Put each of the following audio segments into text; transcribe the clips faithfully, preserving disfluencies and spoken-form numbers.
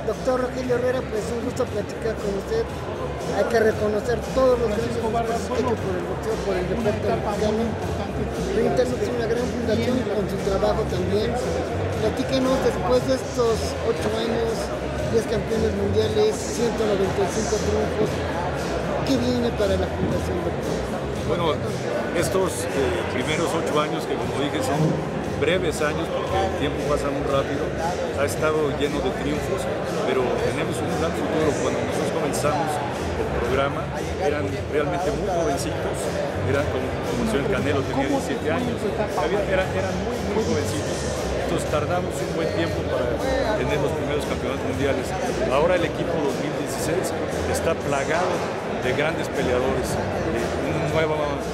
Doctor Rogelio Herrera, pues un gusto platicar con usted. Hay que reconocer todos los grandes esfuerzos que ha hecho por el boxeo, por el deporte mexicano. Reinternet es una gran fundación con su trabajo también. Platíquenos, después de estos ocho años, diez campeones mundiales, ciento noventa y cinco triunfos, ¿qué viene para la fundación, doctor? Bueno, estos eh, primeros ocho años, que como dije son breves años porque el tiempo pasa muy rápido, ha estado lleno de triunfos, pero tenemos un gran futuro. Cuando nosotros comenzamos el programa eran realmente muy jovencitos, eran como, como el señor Canelo tenía diecisiete años, había, eran, eran muy muy jovencitos. Entonces tardamos un buen tiempo para tener los primeros campeonatos mundiales. Ahora el equipo dos mil dieciséis está plagado de grandes peleadores, de un nuevo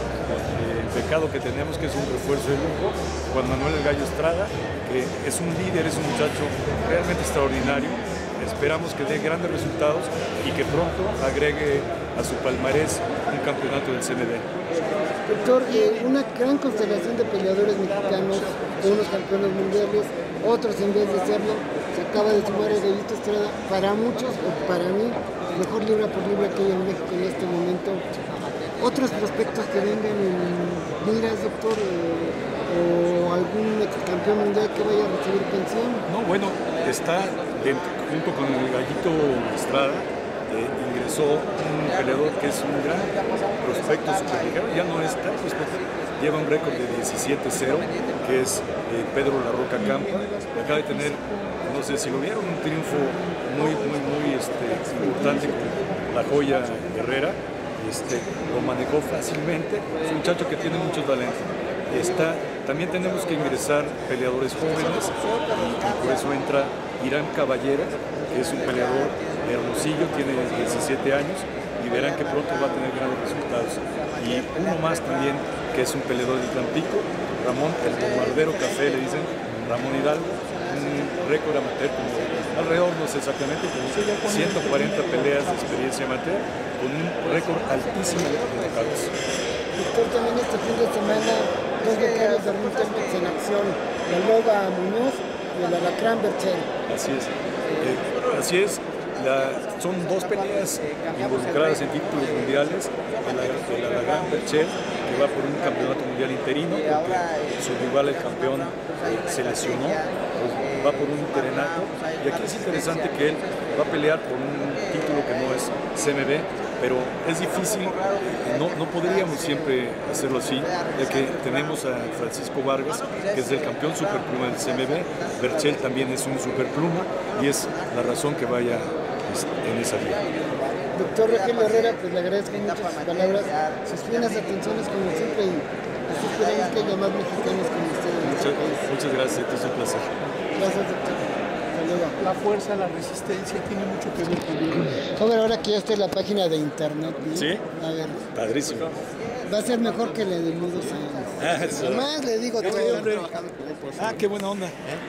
eh, pecado que tenemos, que es un refuerzo de lujo, Juan Manuel El Gallo Estrada, que es un líder, es un muchacho realmente extraordinario. Esperamos que dé grandes resultados y que pronto agregue a su palmarés un campeonato del C M D. Doctor, eh, una gran constelación de peleadores mexicanos, unos campeones mundiales, otros en vez de serlo, se acaba de sumar el Gallito Estrada. Para muchos, o para mí, mejor libra por libra que hay en México en este momento. Otros prospectos que vengan en miras, doctor, eh, o algún ex campeón mundial que vaya a recibir pensión. No, bueno, está dentro, junto con el Gallito Estrada, eh, ingresó un peleador que es un gran prospecto superligero, ya no es tan prospecto, lleva un récord de diecisiete cero, que es eh, Pedro La Roca Campa, acaba de tener, no sé si lo vieron, un triunfo muy, muy, muy este, importante con La Joya Herrera. Este, lo manejó fácilmente, es un muchacho que tiene mucho talento. Está, también tenemos que ingresar peleadores jóvenes y, y por eso entra Irán Caballera, que es un peleador hermosillo, tiene diecisiete años y verán que pronto va a tener grandes resultados. Y uno más también, que es un peleador de Tampico, Ramón, el bombardero café, le dicen, Ramón Hidalgo, un récord amateur como alrededor, no sé exactamente, como ciento cuarenta peleas de experiencia amateur, con un récord altísimo de knockouts. Doctor, también este fin de semana, dos becarios de Reinternet en acción, la Loba Muñoz y el Alacrán Berchel. Así es, eh, así es. La, son dos peleas involucradas en títulos mundiales. El, el Alacrán Berchel, que va por un campeonato mundial interino, porque su rival, el campeón, eh, se lesionó, pues va por un interenato. Y aquí es interesante que él va a pelear por un título que no es C M B, pero es difícil, no, no podríamos siempre hacerlo así, ya que tenemos a Francisco Vargas, que es el campeón superpluma del C M B, Berchel también es un superpluma y es la razón que vaya en esa vía. Doctor Rogelio Herrera, pues le agradezco mucho sus palabras, sus finas atenciones como siempre y pues esperamos que haya más mexicanos como ustedes en este país. Muchas gracias, esto es un placer. Gracias, doctor. La fuerza, la resistencia tiene mucho que ver con ello. Joven, ahora que ya está en la página de internet, ¿no? ¿Sí? A ver, Padrísimo. va a ser mejor que la de Mudos Años. Ah, eso. Además le digo todo. Ah, qué buena onda.